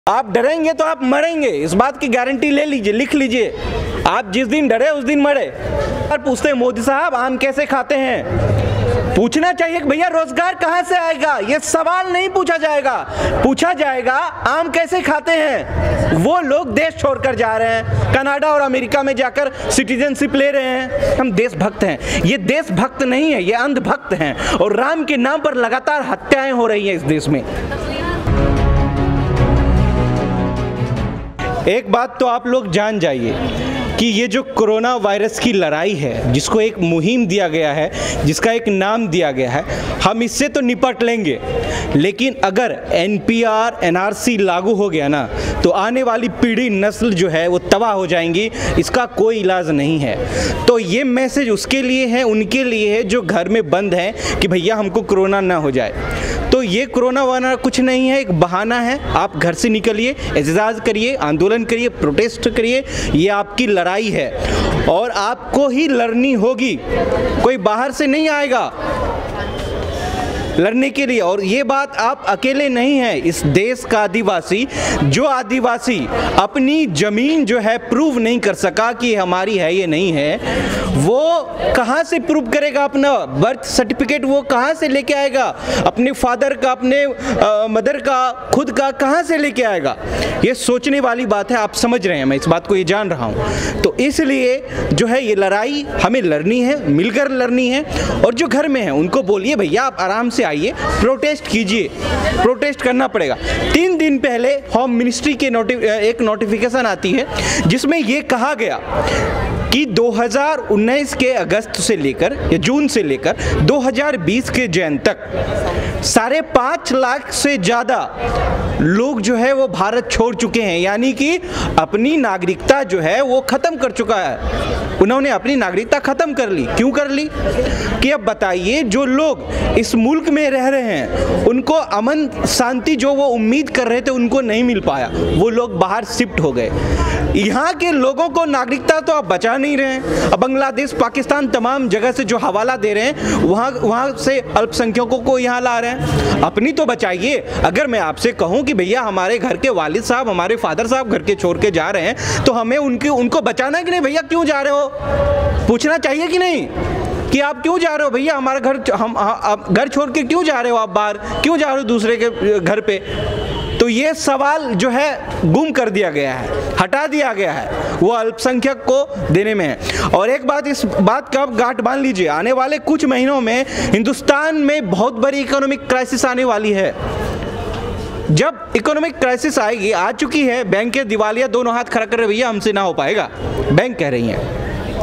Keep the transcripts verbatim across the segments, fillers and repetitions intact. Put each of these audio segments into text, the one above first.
आप डरेंगे तो आप मरेंगे, इस बात की गारंटी ले लीजिए, लिख लीजिए। आप जिस दिन डरे उस दिन मरे। और पूछते हैं मोदी साहब आम कैसे खाते हैं, पूछना चाहिए कि भैया रोजगार कहां से आएगा। ये सवाल नहीं पूछा जाएगा, पूछा जाएगा आम कैसे खाते हैं। वो लोग देश छोड़कर जा रहे हैं, कनाडा और अमेरिका में जाकर सिटीजनशिप ले रहे हैं। हम देशभक्त हैं, ये देशभक्त नहीं है, ये अंधभक्त हैं। और राम के नाम पर लगातार हत्याएं हो रही हैं इस देश में। एक बात तो आप लोग जान जाइए कि ये जो कोरोना वायरस की लड़ाई है, जिसको एक मुहिम दिया गया है, जिसका एक नाम दिया गया है, हम इससे तो निपट लेंगे। लेकिन अगर N P R N R C लागू हो गया ना, तो आने वाली पीढ़ी नस्ल जो है वो तबाह हो जाएंगी, इसका कोई इलाज नहीं है। तो ये मैसेज उसके लिए है, उनके लिए है जो घर में बंद हैं कि भैया हमको कोरोना ना हो जाए। तो ये कोरोना वाना कुछ नहीं है, एक बहाना है। आप घर से निकलिए, एहतजाज करिए, आंदोलन करिए, प्रोटेस्ट करिए, ये आपकी लड़ाई है और आपको ही लड़नी होगी, कोई बाहर से नहीं आएगा लड़ने के लिए। और ये बात आप अकेले नहीं हैं, इस देश का आदिवासी, जो आदिवासी अपनी ज़मीन जो है प्रूव नहीं कर सका कि हमारी है ये नहीं है, वो कहाँ से प्रूव करेगा अपना बर्थ सर्टिफिकेट, वो कहाँ से लेके आएगा अपने फादर का, अपने आ, मदर का, खुद का कहाँ से लेके आएगा। ये सोचने वाली बात है, आप समझ रहे हैं, मैं इस बात को ये जान रहा हूँ। तो इसलिए जो है ये लड़ाई हमें लड़नी है, मिलकर लड़नी है। और जो घर में है उनको बोलिए भैया आप आराम से आइए, प्रोटेस्ट कीजिए, प्रोटेस्ट करना पड़ेगा। तीन दिन पहले होम मिनिस्ट्री के नोटि एक नोटिफिकेशन आती है जिसमें ये कहा गया कि दो हज़ार उन्नीस के अगस्त से लेकर या जून से लेकर दो हज़ार बीस के जैन तक साढ़े पाँच लाख से ज़्यादा लोग जो है वो भारत छोड़ चुके हैं, यानी कि अपनी नागरिकता जो है वो ख़त्म कर चुका है। उन्होंने अपनी नागरिकता ख़त्म कर ली। क्यों कर ली कि अब बताइए, जो लोग इस मुल्क में रह रहे हैं उनको अमन शांति जो वो उम्मीद कर रहे थे उनको नहीं मिल पाया, वो लोग बाहर शिफ्ट हो गए। यहाँ के लोगों को नागरिकता तो आप बचा नहीं रहे हैं। अब बांग्लादेश, पाकिस्तान, तमाम जगह से जो हवाला दे रहे हैं वहाँ वहाँ से अल्पसंख्यकों को यहाँ ला रहे हैं। अपनी तो बचाइए। अगर मैं आपसे कहूँ कि भैया हमारे घर के वालिद साहब, हमारे फादर साहब घर के छोड़ के जा रहे हैं, तो हमें उनके उनको बचाना है कि नहीं। भैया क्यों जा रहे हो, पूछना चाहिए कि नहीं कि आप क्यों जा रहे हो भैया, हमारा घर हम आप घर छोड़ के क्यों जा रहे हो, आप बाहर क्यों जा रहे हो दूसरे के घर पे। तो ये सवाल जो है गुम कर दिया गया है, हटा दिया गया है, वो अल्पसंख्यक को देने में है। और एक बात, इस बात का गांठ बांध लीजिए, आने वाले कुछ महीनों में हिंदुस्तान में बहुत बड़ी इकोनॉमिक क्राइसिस आने वाली है। जब इकोनॉमिक क्राइसिस आएगी, आ चुकी है, बैंक के दिवालिया दोनों हाथ खड़ा कर रहे, भैया हमसे ना हो पाएगा, बैंक कह रही हैं।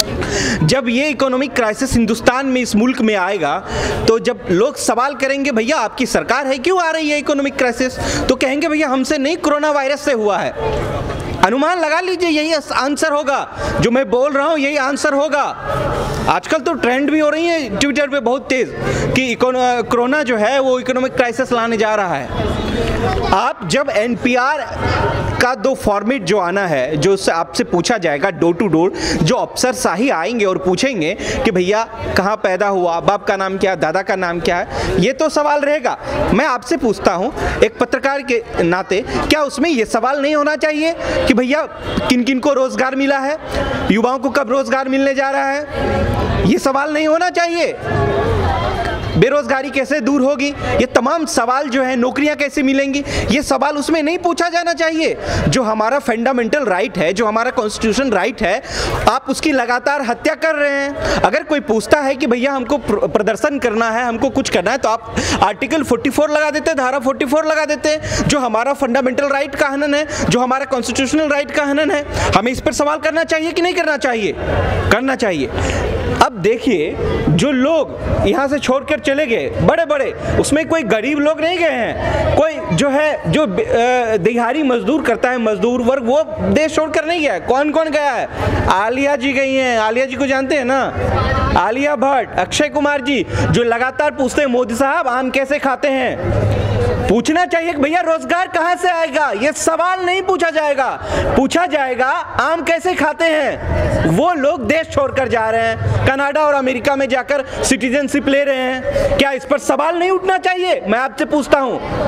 जब ये इकोनॉमिक क्राइसिस हिंदुस्तान में, इस मुल्क में आएगा, तो जब लोग सवाल करेंगे भैया आपकी सरकार है, क्यों आ रही है इकोनॉमिक क्राइसिस, तो कहेंगे भैया हमसे नहीं, कोरोना वायरस से हुआ है। अनुमान लगा लीजिए, यही आंसर होगा जो मैं बोल रहा हूँ, यही आंसर होगा। आजकल तो ट्रेंड भी हो रही है ट्विटर पे बहुत तेज कि कोरोना जो है वो इकोनॉमिक क्राइसिस लाने जा रहा है। आप जब एन पी आर का दो फॉर्मेट जो आना है, जो आपसे पूछा जाएगा डोर टू डोर, जो अफसर शाही आएंगे और पूछेंगे कि भैया कहाँ पैदा हुआ, बाप का नाम क्या है, दादा का नाम क्या है, ये तो सवाल रहेगा। मैं आपसे पूछता हूँ एक पत्रकार के नाते, क्या उसमें ये सवाल नहीं होना चाहिए कि भैया किन किन को रोजगार मिला है, युवाओं को कब रोजगार मिलने जा रहा है, ये सवाल नहीं होना चाहिए। बेरोजगारी कैसे दूर होगी, ये तमाम सवाल जो है, नौकरियां कैसे मिलेंगी, ये सवाल उसमें नहीं पूछा जाना चाहिए। जो हमारा फंडामेंटल राइट है, जो हमारा कॉन्स्टिट्यूशन राइट है, आप उसकी लगातार हत्या कर रहे हैं। अगर कोई पूछता है कि भैया हमको प्रदर्शन करना है, हमको कुछ करना है, तो आप आर्टिकल चौवालीस लगा देते, धारा चौवालीस लगा देते, जो हमारा फंडामेंटल राइट का हनन है, जो हमारा कॉन्स्टिट्यूशनल राइट का हनन है। हमें इस पर सवाल करना चाहिए कि नहीं करना चाहिए, करना चाहिए। अब देखिए, जो लोग यहाँ से छोड़कर चले गए बड़े बड़े, उसमें कोई गरीब लोग नहीं गए हैं, कोई जो है जो दिहाड़ी मजदूर करता है, मजदूर वर्ग, वो देश छोड़कर नहीं गया है। कौन कौन गया है, आलिया जी गई हैं, आलिया जी को जानते हैं ना, आलिया भट्ट, अक्षय कुमार जी, जो लगातार पूछते हैं मोदी साहब आम कैसे खाते हैं। पूछना चाहिए कि भैया रोजगार कहां से आएगा, ये सवाल नहीं पूछा जाएगा, पूछा जाएगा आम कैसे खाते हैं। वो लोग देश छोड़कर जा रहे हैं, कनाडा और अमेरिका में जाकर सिटीजनशिप ले रहे हैं, क्या इस पर सवाल नहीं उठना चाहिए, मैं आपसे पूछता हूं।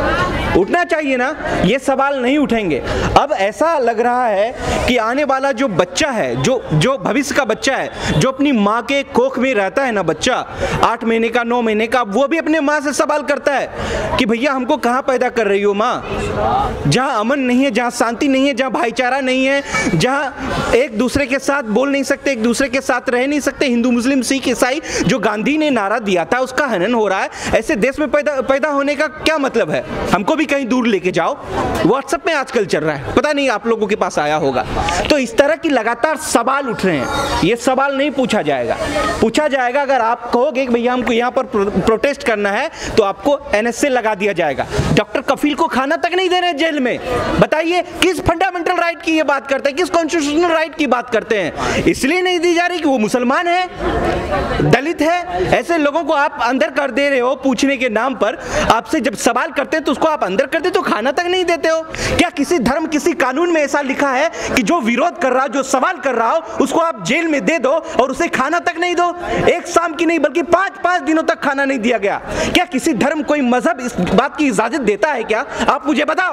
उठना चाहिए ना, ये सवाल नहीं उठेंगे। अब ऐसा लग रहा है कि आने वाला जो बच्चा है, जो जो भविष्य का बच्चा है, जो अपनी माँ के कोख में रहता है ना बच्चा, आठ महीने का, नौ महीने का, वो भी अपने माँ से सवाल करता है कि भैया हमको कहाँ पैदा कर रही हो माँ, जहाँ अमन नहीं है, जहाँ शांति नहीं है, जहाँ भाईचारा नहीं है, जहाँ एक दूसरे के साथ बोल नहीं सकते, एक दूसरे के साथ रह नहीं सकते, हिंदू मुस्लिम सिख ईसाई जो गांधी ने नारा दिया था उसका हनन हो रहा है। ऐसे देश में पैदा पैदा होने का क्या मतलब है? हमको भी कहीं दूर लेके जाओ। व्हाट्सएप में आजकल चल रहा है, पता नहीं आप लोगों के पास आया होगा। तो इस तरह की लगातार सवाल उठ रहे हैं, ये सवाल नहीं पूछा जाएगा। पूछा जाएगा अगर आप कहोगे कि भैया हमको यहाँ पर प्रोटेस्ट करना है तो आपको एनएसए लगा दिया जाएगा। डॉक्टर कफील को खाना तक नहीं दे रहे जेल में। बताइए किस फंडामेंटल राइट की ये बात करते हैं, किस कॉन्स्टिट्यूशनल राइट की बात करते हैं? इसलिए नहीं दी जा रही कि वो मुसलमान है, दलित है। ऐसे लोगों को आप अंदर कर दे रहे हो पूछने के नाम पर। आपसे जब सवाल करते हैं तो उसको आप अंदर करते तो खाना तक नहीं देते हो। क्या किसी धर्म, किसी कानून में ऐसा लिखा है कि जो विरोध कर रहा हो, जो सवाल कर रहा हो, उसको आप जेल में दे दो और उसे खाना तक नहीं दो? एक शाम की नहीं बल्कि पांच पांच दिनों तक खाना नहीं दिया गया। क्या किसी धर्म, कोई मजहब इस बात की इजाजत देता है क्या? आप मुझे बताओ,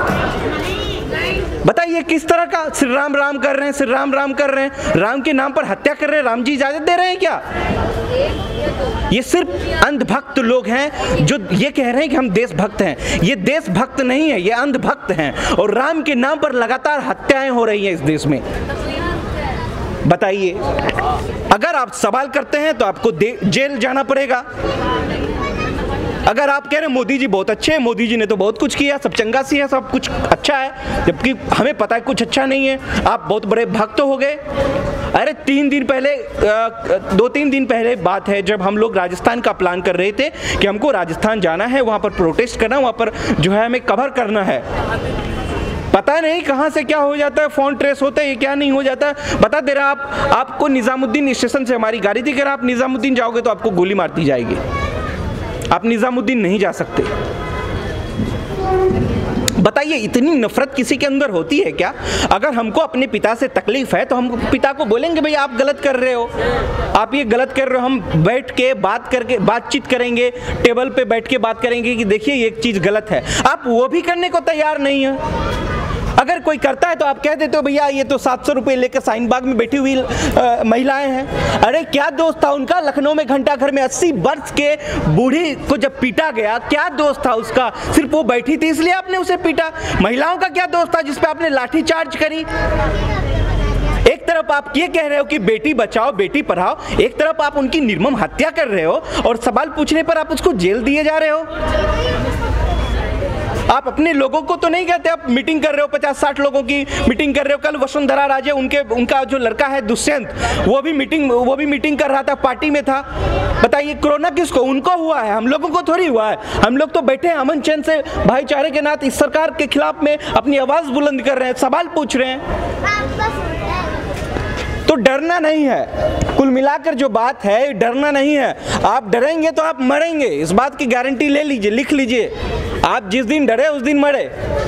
बताइए किस तरह का श्री राम राम कर रहे हैं, श्री राम राम कर रहे हैं, राम के नाम पर हत्या कर रहे हैं, राम जी इजाजत दे रहे हैं क्या? ये सिर्फ अंधभक्त लोग हैं जो ये कह रहे हैं कि हम देशभक्त हैं। ये देशभक्त नहीं है, ये अंधभक्त हैं। और राम के नाम पर लगातार हत्याएं हो रही हैं इस देश में। बताइए, अगर आप सवाल करते हैं तो आपको जेल जाना पड़ेगा। अगर आप कह रहे हैं मोदी जी बहुत अच्छे हैं, मोदी जी ने तो बहुत कुछ किया, सब चंगा सी है, सब कुछ अच्छा है, जबकि हमें पता है कुछ अच्छा नहीं है, आप बहुत बड़े भक्त हो गए। अरे तीन दिन पहले, दो तीन दिन पहले बात है जब हम लोग राजस्थान का प्लान कर रहे थे कि हमको राजस्थान जाना है, वहाँ पर प्रोटेस्ट करना, वहाँ पर जो है हमें कवर करना है। पता नहीं कहाँ से क्या हो जाता है, फोन ट्रेस होता है, ये क्या नहीं हो जाता है। बता दे रहा आप, आपको निजामुद्दीन स्टेशन से हमारी गाड़ी थी, अगर आप निजामुद्दीन जाओगे तो आपको गोली मार दी जाएगी। आप निजामुद्दीन नहीं जा सकते। बताइए, इतनी नफरत किसी के अंदर होती है क्या? अगर हमको अपने पिता से तकलीफ है तो हम पिता को बोलेंगे भाई आप गलत कर रहे हो, आप ये गलत कर रहे हो। हम बैठ के बात करके बातचीत करेंगे, टेबल पे बैठ के बात करेंगे कि देखिए ये एक चीज़ गलत है। आप वो भी करने को तैयार नहीं है। अगर कोई करता है तो आप कह देते हो भैया ये तो सात सौ रुपये लेकर साइन बाग में बैठी हुई महिलाएं हैं। अरे क्या दोस्त था उनका? लखनऊ में घंटा घर में अस्सी वर्ष के बूढ़ी को जब पीटा गया, क्या दोस्त था उसका? सिर्फ वो बैठी थी इसलिए आपने उसे पीटा? महिलाओं का क्या दोस्त था जिसपे आपने लाठी चार्ज करी? एक तरफ आप ये कह रहे हो कि बेटी बचाओ बेटी पढ़ाओ, एक तरफ आप उनकी निर्मम हत्या कर रहे हो और सवाल पूछने पर आप उसको जेल दिए जा रहे हो। आप अपने लोगों को तो नहीं कहते, आप मीटिंग कर रहे हो, पचास साठ लोगों की मीटिंग कर रहे हो। कल वसुंधरा राजे, उनके उनका जो लड़का है दुष्यंत, वो भी मीटिंग वो भी मीटिंग कर रहा था, पार्टी में था। बताइए कोरोना किसको? उनको हुआ है, हम लोगों को थोड़ी हुआ है। हम लोग तो बैठे हैं अमन चैन से, भाईचारे के नाते इस सरकार के खिलाफ में अपनी आवाज बुलंद कर रहे हैं, सवाल पूछ रहे हैं। तो डरना नहीं है, कुल मिलाकर जो बात है डरना नहीं है। आप डरेंगे तो आप मरेंगे, इस बात की गारंटी ले लीजिए, लिख लीजिए। आप जिस दिन डरे उस दिन मरे।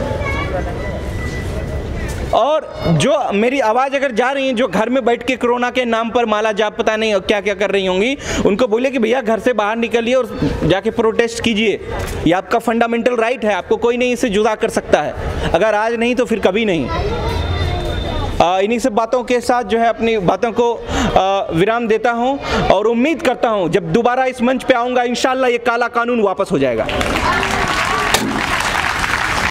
और जो मेरी आवाज़ अगर जा रही है, जो घर में बैठ के कोरोना के नाम पर माला जाप पता नहीं क्या क्या कर रही होंगी, उनको बोले कि भैया घर से बाहर निकलिए और जाके प्रोटेस्ट कीजिए। ये आपका फंडामेंटल राइट है, आपको कोई नहीं इससे जुदा कर सकता है। अगर आज नहीं तो फिर कभी नहीं। इन्हीं सब बातों के साथ जो है अपनी बातों को विराम देता हूं और उम्मीद करता हूं जब दोबारा इस मंच पे आऊंगा इंशाल्लाह ये काला कानून वापस हो जाएगा।